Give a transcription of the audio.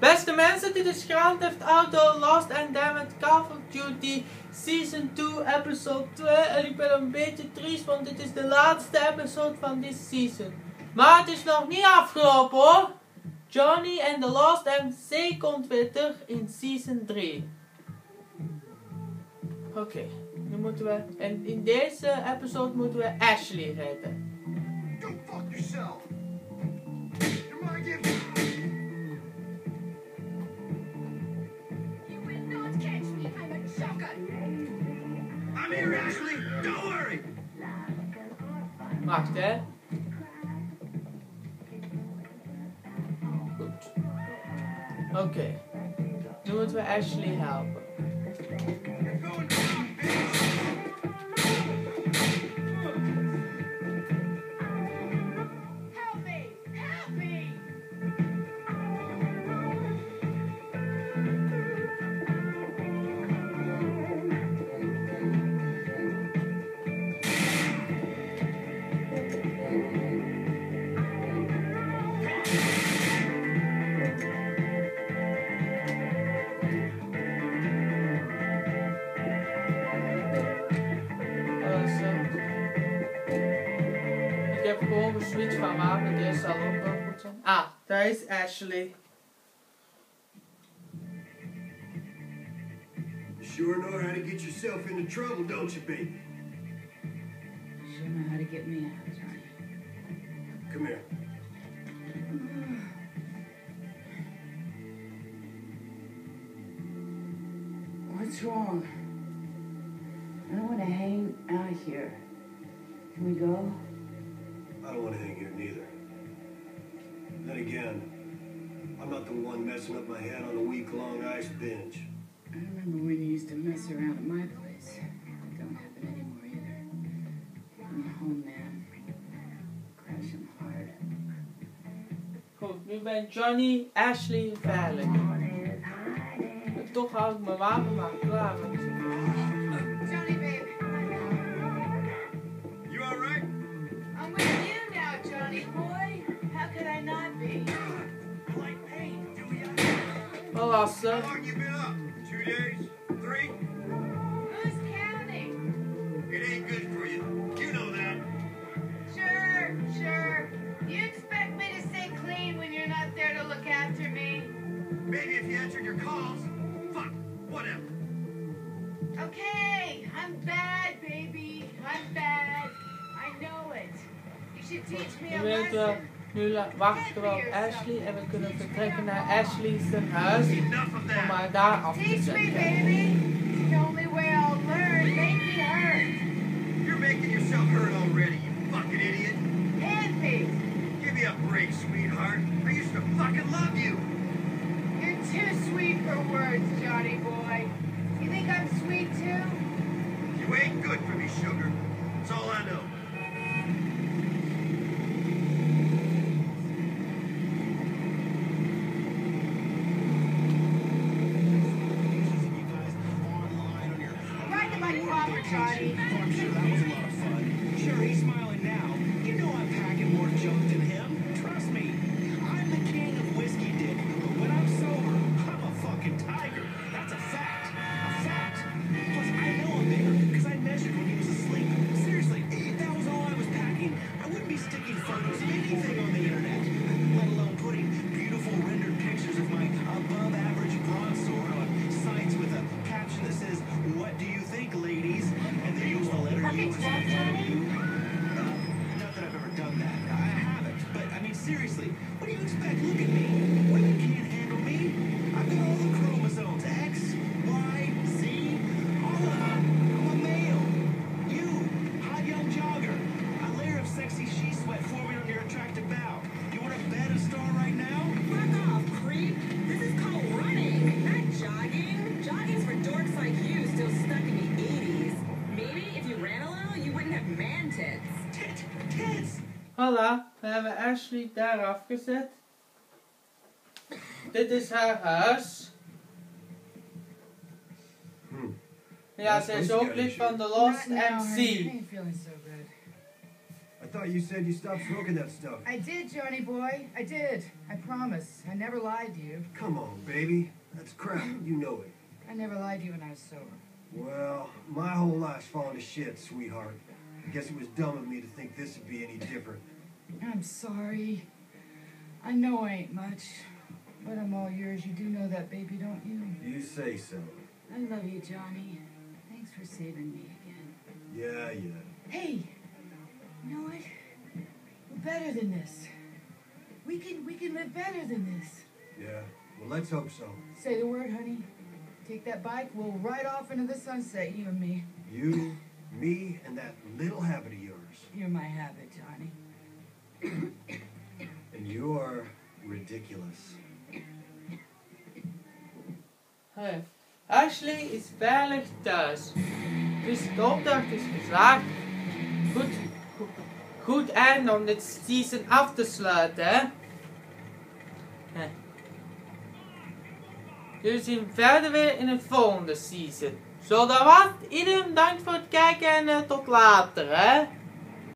Beste mensen, dit is Grand Theft Auto Lost and Damned Call of Duty Season 2 episode 2 en ik ben een beetje triest, want dit is de laatste episode van dit season. Maar het is nog niet afgelopen hoor. Johnny and the Lost MC komt weer terug in Season 3. Oké, nu moeten we, en in deze episode moeten we Ashley redden. Go fuck yourself. Your mind gets... You will not catch me. I'm a shotgun. I'm here, Ashley. Don't worry. Wacht hè. Goed. Oké. Nu moeten we Ashley helpen. You're going down, bitch. Help me! Help me! Ik heb gewoon geswitcht van wapen, deze zal ook wel goed zijn. Ah, daar is Ashley. You sure know how to get yourself into trouble, don't you, baby? Sure know how to get me out, Johnny. Come here. What's wrong? I don't want to hang out here. Can we go? I don't want to hang here neither. Then again, I'm not the one messing up my head on a week-long ice binge. I remember when you used to mess around at my place. It don't happen anymore either. I'm home now. Crashing hard. Goed, nu ben Johnny, Ashley veilig. En toch hou ik mijn wapen maar klaar. Johnny, babe. You all right? I'm with you now, Johnny boy. How could I not be? Like pain, do ya? Wel lastig. How long you been up? 2 days? 3? Who's counting? It ain't good for you. You know that. Sure, sure. You expect me to stay clean when you're not there to look after me? Maybe if you answered your calls. Fuck. Whatever. Okay, I'm bad, baby. I'm bad. I know it. You should teach me a Nu weten we, lesson. nu wachten we op Ashley en we kunnen vertrekken naar Ashley's huis Enough of om that. haar daar af te Teach me, zetten. baby. It's the only way I'll learn. Make me hurt. You're making yourself hurt already, you fucking idiot. Envy. Give me a break, sweetheart. I used to fucking love you. You're too sweet for words, Johnny boy. You think I'm sweet too? You ain't good for me, sugar. That's all I know. Right to my proper, Johnny. Oh, I'm sure that was a lot of fun. Sure, he's smiling now. You know I'm packing more junk than him. Trust me. I'm the king of whiskey dick. But when I'm sober, I'm a fucking tiger. That's a fact. A fact. Plus, I know I'm bigger because I measured when he was asleep. Seriously, if that was all I was packing, I wouldn't be sticking photos of anything on the internet. Let alone putting beautiful rendered pictures of my above-average broadsword on sites with a caption that says, "What do you think, ladies?" And then use the letter U instead of letter U. Not that I've ever done that. I haven't. But, I mean, seriously, what do you expect? Look at me. Women can't handle me. I've got all the chromosomes. X, Y, Z, all of them. I'm a male. You, hot young jogger. A layer of sexy she sweat forming on your attractive bow. You want to bet a star right now? Fuck off, creep. This is called running, not jogging. Jogging's for dorks like you still stuck in the 80s. Maybe if you ran a little, you wouldn't have man tits. Tits! Voilà, we hebben Ashley daar afgezet. Dit is haar huis. Ja, ze is ook lid van de Lost MC. ain't feeling so good. I thought you said you stopped smoking that stuff. I did, Johnny boy. I did. I promise. I never lied to you. Come on, baby. That's crap. You know it. I never lied to you when I was sober. Well, my whole life's fallen to shit, sweetheart. I guess it was dumb of me to think this would be any different. I'm sorry. I know I ain't much, but I'm all yours. You do know that, baby, don't you? You say so. I love you, Johnny. Thanks for saving me again. Yeah. Hey, you know what? We're better than this. We can live better than this. Yeah. Well, let's hope so. Say the word, honey. Take that bike. We'll ride off into the sunset, you and me. You, me, and that little habit of yours. You're my habit, Johnny. And you're ridiculous. Hey, Ashley is veilig thuis. Dus de opdracht is geslaagd. Goed einde om dit season af te sluiten, hè. Jullie zien verder weer in het volgende season. Zo, dat was. Iedereen bedankt voor het kijken en tot later, hè.